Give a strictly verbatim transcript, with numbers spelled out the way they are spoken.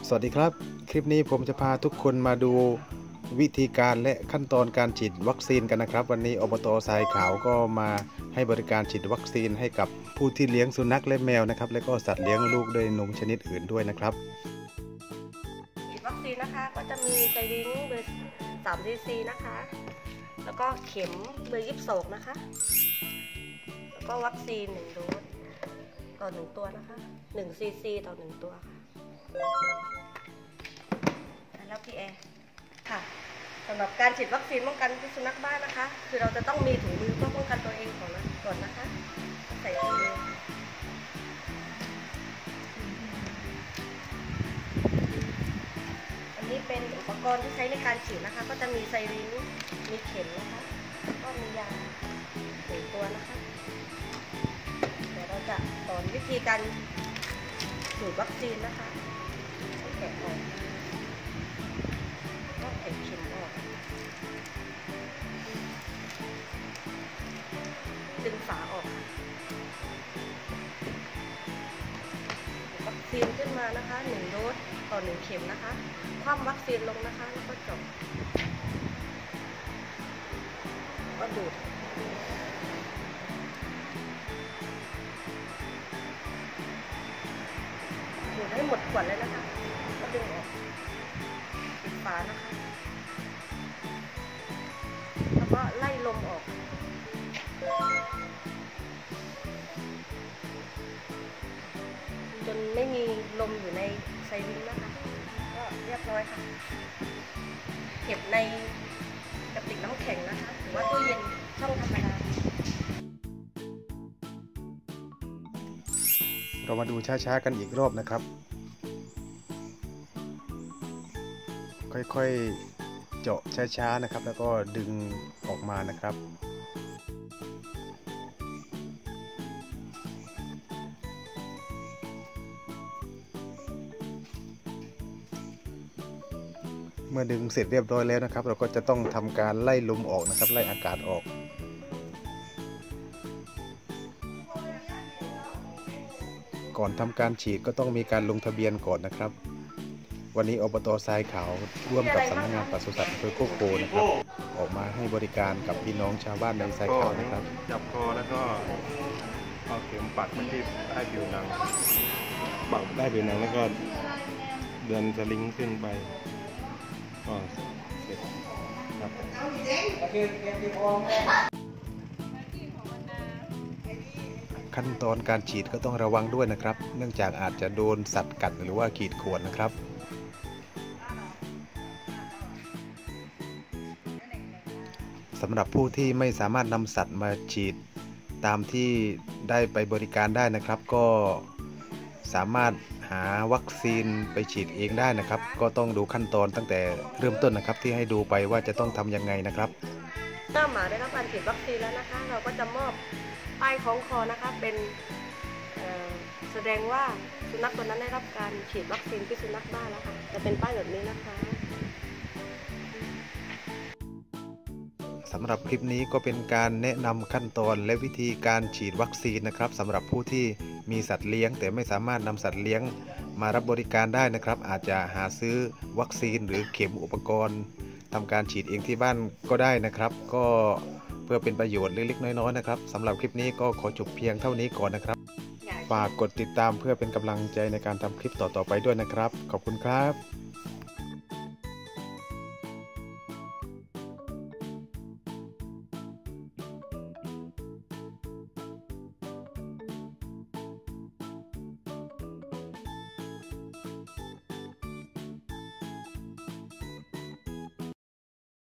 สวัสดีครับคลิปนี้ผมจะพาทุกคนมาดูวิธีการและขั้นตอนการฉีดวัคซีนกันนะครับวันนี้อบต.ทรายขาวก็มาให้บริการฉีดวัคซีนให้กับผู้ที่เลี้ยงสุนัขและแมวนะครับและก็สัตว์เลี้ยงลูกด้วยนมชนิดอื่นด้วยนะครับฉีดวัคซีนนะคะก็จะมีไซริงเบอร์สามซีซีนะคะแล้วก็เข็มเบอร์ยี่สิบสองนะคะแล้วก็วัคซีนหนึ่งโดสต่อหนึ่งตัวนะคะหนึ่งซีซีต่อหนึ่งตัวค่ะแล้วพี่แอร์ค่ะสำหรับการฉีดวัคซีนป้องกันพิษสุนัขบ้านะคะคือเราจะต้องมีถุงมือเพื่อป้องกันตัวเองก่อนนะก่อนนะคะใส่ถุงมืออันนี้เป็นอุปกรณ์ที่ใช้ในการฉีดนะคะก็จะมีไซริงมีเข็มนะคะก็มียาหนึ่งตัวนะคะเดี๋ยวเราจะสอนวิธีการฉีดวัคซีนนะคะแกะออกก็แกะเข็มออกดึงฝาออกค่ะวัคซีนขึ้นมานะคะหนึ่งโดสต่อหนึ่งเข็มนะคะคว่ำวัคซีนลงนะคะแล้วก็จบก็ดูดดูดให้หมดขวดเลยนะคะก็ดึงออกปิดฝานะคะแล้วก็ไล่ลมออกจนไม่มีลมอยู่ในไซริงนะคะก็เรียบร้อยค่ะเก็บในกระติกน้ำแข็งนะคะหรือว่าตู้เย็นช่องธรรมดาเรามาดูช้าๆกันอีกรอบนะครับค่อยๆเจาะช้าๆนะครับแล้วก็ดึงออกมานะครับเมื่อดึงเสร็จเรียบร้อยแล้วนะครับเราก็จะต้องทำการไล่ลมออกนะครับไล่อากาศออกก่อนทำการฉีดก็ต้องมีการลงทะเบียนก่อนนะครับวันนี้อบต.ทรายขาวร่วมกับสำนักงานปศุสัตว์อำเภอโคกโพนะครับออกมาให้บริการกับพี่น้องชาวบ้านในทรายขาวนะครับจับคอแล้วก็เอาเข็มปัดมาที่ใต้ผิวหนังปักใต้ผิวหนังแล้วก็เดินสลิงขึ้นไปก็เสร็จครับขั้นตอนการฉีดก็ต้องระวังด้วยนะครับเนื่องจากอาจจะโดนสัตว์กัดหรือว่าขีดข่วนนะครับสำหรับผู้ที่ไม่สามารถนำสัตว์มาฉีดตามที่ได้ไปบริการได้นะครับก็สามารถหาวัคซีนไปฉีดเองได้นะครับก็ต้องดูขั้นตอนตั้งแต่เริ่มต้นนะครับที่ให้ดูไปว่าจะต้องทำยังไงนะครับเมื่อหมาได้รับการฉีดวัคซีนแล้วนะคะเราก็จะมอบป้ายคล้องคอนะคะเป็นแสดงว่าสุนัขตัวนั้นได้รับการฉีดวัคซีนพิษสุนัขบ้าแล้วค่ะจะเป็นป้ายแบบนี้นะคะสำหรับคลิปนี้ก็เป็นการแนะนำขั้นตอนและวิธีการฉีดวัคซีนนะครับสำหรับผู้ที่มีสัตว์เลี้ยงแต่ไม่สามารถนำสัตว์เลี้ยงมารับบริการได้นะครับอาจจะหาซื้อวัคซีนหรือเข็มอุปกรณ์ทำการฉีดเองที่บ้านก็ได้นะครับก็เพื่อเป็นประโยชน์เล็กๆน้อยๆนะครับสำหรับคลิปนี้ก็ขอจบเพียงเท่านี้ก่อนนะครับฝากกดติดตามเพื่อเป็นกำลังใจในการทำคลิปต่อๆไปด้วยนะครับขอบคุณครับ